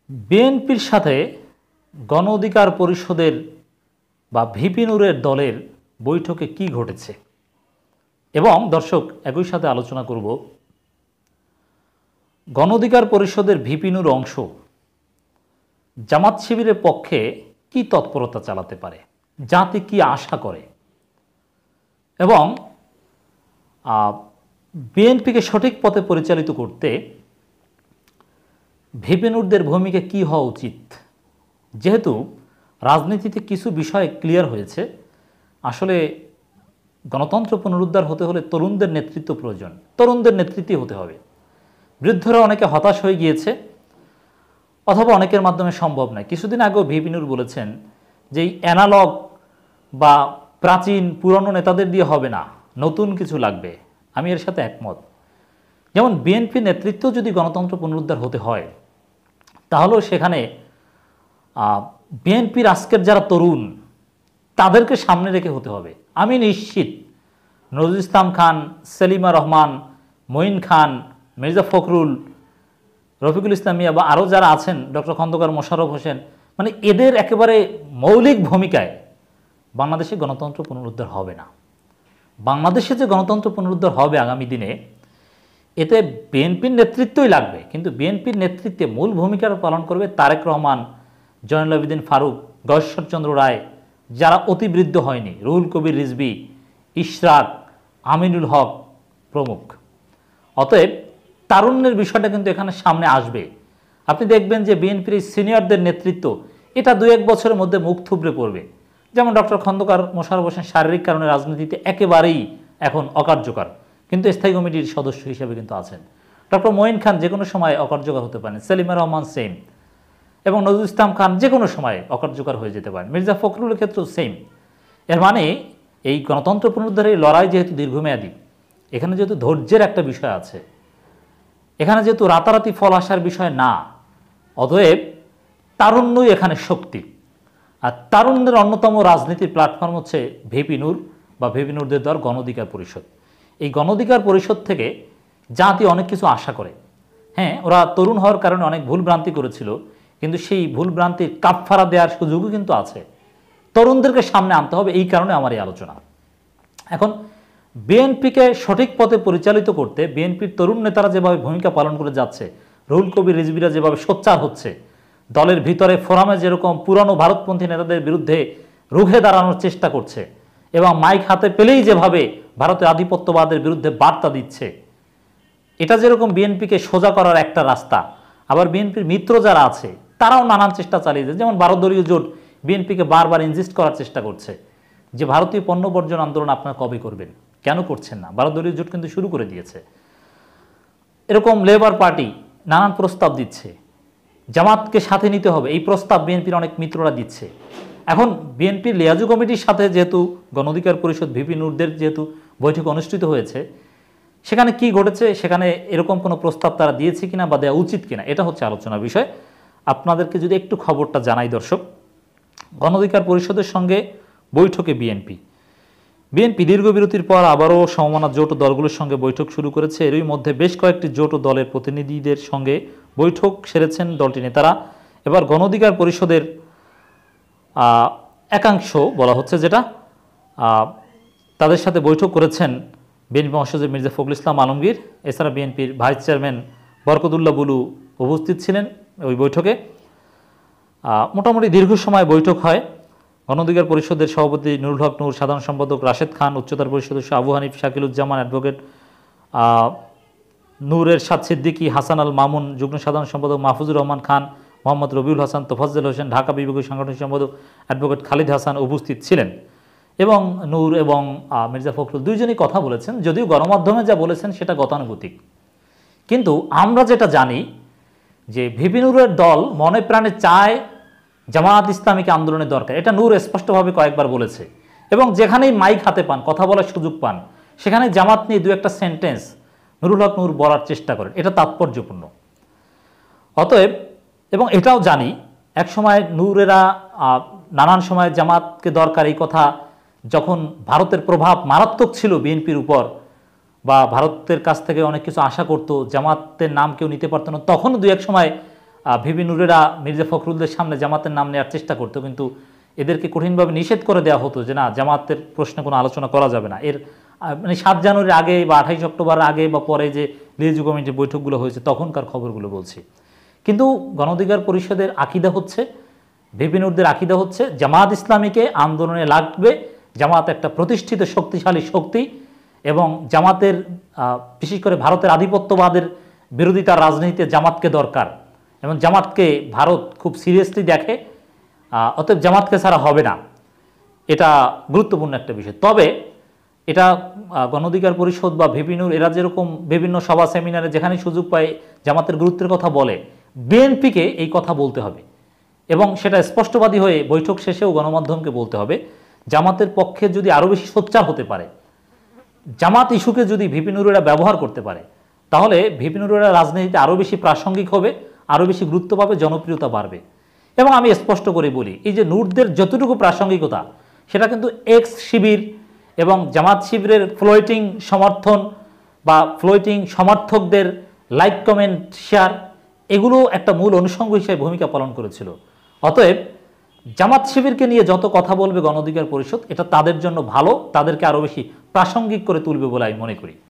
বিএনপির সাথে গণ অধিকার পরিষদের বা ভিপি নূরের দলের বৈঠকে কি ঘটেছে এবং দর্শক একই সাথে আলোচনা করব গণ অধিকার পরিষদের ভিপি নূর অংশ জামাত শিবিরের পক্ষে কি তৎপরতা চালাতে পারে, জাতি কি আশা করে এবং বিএনপিকে সঠিক পথে পরিচালিত করতে ভিপি নূরদের ভূমিকা কী হওয়া উচিত। যেহেতু রাজনীতিতে কিছু বিষয় ক্লিয়ার হয়েছে, আসলে গণতন্ত্র পুনরুদ্ধার হতে হলে তরুণদের নেতৃত্ব প্রয়োজন, তরুণদের নেতৃত্বে হতে হবে। বৃদ্ধরা অনেকে হতাশ হয়ে গিয়েছে অথবা অনেকের মাধ্যমে সম্ভব নয়। কিছুদিন আগেও ভিপি নূর বলেছেন যে এই অ্যানালগ বা প্রাচীন পুরনো নেতাদের দিয়ে হবে না, নতুন কিছু লাগবে। আমি এর সাথে একমত। যেমন বিএনপি নেতৃত্ব যদি গণতন্ত্র পুনরুদ্ধার হতে হয় তাহলেও সেখানে বিএনপির আজকের যারা তরুণ তাদেরকে সামনে রেখে হতে হবে। আমি নিশ্চিত নজরুল ইসলাম খান, সেলিমা রহমান, মঈন খান, মির্জা ফখরুল, রফিকুল ইসলাম মিয়া বা আরও যারা আছেন, ডক্টর খন্দকার মোশাররফ হোসেন, মানে এদের একেবারে মৌলিক ভূমিকায় বাংলাদেশে গণতন্ত্র পুনরুদ্ধার হবে না। বাংলাদেশে যে গণতন্ত্র পুনরুদ্ধার হবে আগামী দিনে, এতে বিএনপির নেতৃত্বই লাগবে, কিন্তু বিএনপির নেতৃত্বে মূল ভূমিকা পালন করবে তারেক রহমান, জয়নুল আবেদিন ফারুক, গয়েশ্বরচন্দ্র রায়, যারা অতিবৃদ্ধ হয়নি, রুহুল কবির রিজভী, ইশরাক, আমিনুল হক প্রমুখ। অতএব তারুণ্যের বিষয়টা কিন্তু এখানে সামনে আসবে। আপনি দেখবেন যে বিএনপির এই সিনিয়রদের নেতৃত্ব এটা 2-1 বছরের মধ্যে মুখ থুবড়ে পড়বে। যেমন ডক্টর খন্দকার মোশাররফ হোসেন শারীরিক কারণে রাজনীতিতে একেবারেই এখন অকার্যকর, কিন্তু স্থায়ী কমিটির সদস্য হিসেবে কিন্তু আছেন। ডক্টর মঈন খান যে কোনো সময় অকার্যকর হতে পারেন, সেলিমা রহমান সেম, এবং নজরুল ইসলাম খান যে কোনো সময় অকার্যকর হয়ে যেতে পারেন, মির্জা ফখরুলের ক্ষেত্রেও সেম। এর মানে এই গণতন্ত্র পুনরুদ্ধারের লড়াই যেহেতু দীর্ঘমেয়াদী, এখানে যেহেতু ধৈর্যের একটা বিষয় আছে, এখানে যেহেতু রাতারাতি ফল আসার বিষয় না, অতএব তারুণ্যই এখানে শক্তি। আর তারুণ্যের অন্যতম রাজনীতির প্ল্যাটফর্ম হচ্ছে ভিপি নূর বা ভিপি নূরদের দল গণ অধিকার পরিষদ। এই গণ অধিকার পরিষদ থেকে জাতি অনেক কিছু আশা করে। হ্যাঁ, ওরা তরুণ হওয়ার কারণে অনেক ভুলভ্রান্তি করেছিল, কিন্তু সেই ভুলভ্রান্তির কাফফারা দেওয়ার সুযোগও কিন্তু আছে। তরুণদেরকে সামনে আনতে হবে, এই কারণে আমার এই আলোচনা। এখন বিএনপিকে সঠিক পথে পরিচালিত করতে বিএনপির তরুণ নেতারা যেভাবে ভূমিকা পালন করে যাচ্ছে, রুহুল কবির রিজভীরা যেভাবে সোচ্চার হচ্ছে, দলের ভিতরে ফোরামে যেরকম পুরানো ভারতপন্থী নেতাদের বিরুদ্ধে রুখে দাঁড়ানোর চেষ্টা করছে এবং মাইক হাতে পেলেই যেভাবে ভারতের আধিপত্যবাদের বিরুদ্ধে বার্তা দিচ্ছে, এটা যেরকম বিএনপিকে সোজা করার একটা রাস্তা, আবার বিএনপির মিত্র যারা আছে তারাও নানান চেষ্টা চালিয়ে যায়। যেমন 12 দলীয় জোট বিএনপিকে বারবার ইনজিস্ট করার চেষ্টা করছে যে ভারতীয় পণ্য বর্জন আন্দোলন আপনারা কবে করবেন, কেন করছেন না। 12 দলীয় জোট কিন্তু শুরু করে দিয়েছে। এরকম লেবার পার্টি নানান প্রস্তাব দিচ্ছে, জামাতকে সাথে নিতে হবে, এই প্রস্তাব বিএনপির অনেক মিত্ররা দিচ্ছে। এখন বিএনপির লিয়াজু কমিটির সাথে যেহেতু গণ অধিকার পরিষদ ভিপি নূরদের যেহেতু বৈঠক অনুষ্ঠিত হয়েছে, সেখানে কি ঘটেছে, সেখানে এরকম কোনো প্রস্তাব তারা দিয়েছে কিনা বা দেওয়া উচিত কিনা, এটা হচ্ছে আলোচনার বিষয়। আপনাদেরকে যদি একটু খবরটা জানাই দর্শক, গণ অধিকার পরিষদের সঙ্গে বৈঠকে বিএনপি দীর্ঘ বিরতির পর আবারও সমমনা জোট দলগুলোর সঙ্গে বৈঠক শুরু করেছে। এরই মধ্যে বেশ কয়েকটি জোট ও দলের প্রতিনিধিদের সঙ্গে বৈঠক সেরেছেন দলটির নেতারা। এবার গণ অধিকার পরিষদের একাংশ বলা হচ্ছে যেটা, তাদের সাথে বৈঠক করেছেন বিএনপি মহাসচিব মির্জা ফখরুল ইসলাম আলমগীর। এছাড়া বিএনপির ভাইস চেয়ারম্যান বরকতুল্লাহ বুলু উপস্থিত ছিলেন ওই বৈঠকে। মোটামুটি দীর্ঘ সময় বৈঠক হয়। গণ অধিকার পরিষদের সভাপতি নুরুল হক নূর, সাধারণ সম্পাদক রাশেদ খান, উচ্চতর পরিষদ সদস্য আবু হানিফ, শাকিলুজ্জামান, অ্যাডভোকেট নূর এরশাদ সিদ্দিকী, হাসান আল মামুন, যুগ্ম সাধারণ সম্পাদক মাহফুজুর রহমান খান, মোহাম্মদ রবিউল হাসান, তোফাজ্জল হোসেন, ঢাকা বিভাগীয় সাংগঠনিক সম্পাদক অ্যাডভোকেট খালিদ হাসান উপস্থিত ছিলেন। এবং নূর এবং মির্জা ফখরুল দুইজনই কথা বলেছেন, যদিও গণমাধ্যমে যা বলেছেন সেটা গতানুগতিক। কিন্তু আমরা যেটা জানি যে ভিপি নূরের দল মনে প্রাণে চায় জামাত ইসলামীকে আন্দোলনের দরকার, এটা নূর স্পষ্টভাবে কয়েকবার বলেছে। এবং যেখানেই মাইক হাতে পান, কথা বলার সুযোগ পান, সেখানে জামাত নিয়ে 2-1টা সেন্টেন্স নুরুল হক নূর বলার চেষ্টা করেন, এটা তাৎপর্যপূর্ণ। অতএব এবং এটাও জানি একসময় নূরেরা নানান সময় জামাতকে দরকার এই কথা, যখন ভারতের প্রভাব মারাত্মক ছিল বিএনপির উপর বা ভারতের কাছ থেকে অনেক কিছু আশা করতো, জামাতের নাম কেউ নিতে পারতো না, তখন 2-1 সময় ভিপি নুরেরা মির্জা ফখরুলদের সামনে জামাতের নাম নেওয়ার চেষ্টা করতো, কিন্তু এদেরকে কঠিনভাবে নিষেধ করে দেওয়া হতো যে না, জামাতের প্রশ্নে কোনো আলোচনা করা যাবে না। এর মানে 7 জানুয়ারির আগে বা 28 অক্টোবরের আগে বা পরে যে লিজু কমিটির বৈঠকগুলো হয়েছে তখনকার খবরগুলো বলছি। কিন্তু গণ অধিকার পরিষদের আকিদা হচ্ছে, ভিপি নুরদের আকিদা হচ্ছে জামাত ইসলামীকে আন্দোলনে লাগবে, জামাত একটা প্রতিষ্ঠিত শক্তিশালী শক্তি এবং জামাতের বিশেষ করে ভারতের আধিপত্যবাদের বিরোধিতার রাজনীতিতে জামাতকে দরকার এবং জামাতকে ভারত খুব সিরিয়াসলি দেখে, অতএব জামাতকে ছাড়া হবে না। এটা গুরুত্বপূর্ণ একটা বিষয়। তবে এটা গণ অধিকার পরিষদ বা ভিপি নুর এরা যেরকম বিভিন্ন সভা সেমিনারে যেখানে সুযোগ পায় জামাতের গুরুত্বের কথা বলে, বিএনপিকে এই কথা বলতে হবে এবং সেটা স্পষ্টবাদী হয়ে বৈঠক শেষেও গণমাধ্যমকে বলতে হবে। জামাতের পক্ষে যদি আরও বেশি সোচ্চার হতে পারে, জামাত ইস্যুকে যদি ভিপি নুরেরা ব্যবহার করতে পারে, তাহলে ভিপি নুরেরা রাজনীতিতে আরও বেশি প্রাসঙ্গিক হবে, আরও বেশি গুরুত্ব পাবে, জনপ্রিয়তা বাড়বে। এবং আমি স্পষ্ট করে বলি, এই যে নূরদের যতটুকু প্রাসঙ্গিকতা, সেটা কিন্তু এক্স শিবির এবং জামাত শিবিরের ফ্লোটিং সমর্থন বা ফ্লোটিং সমর্থকদের লাইক কমেন্ট শেয়ার, এগুলো একটা মূল অনুষঙ্গ হিসেবে ভূমিকা পালন করেছিল। অতএব জামাত শিবিরকে নিয়ে যত কথা বলবে গণ অধিকার পরিষদ, এটা তাদের জন্য ভালো, তাদেরকে আরও বেশি প্রাসঙ্গিক করে তুলবে বলে আমি মনে করি।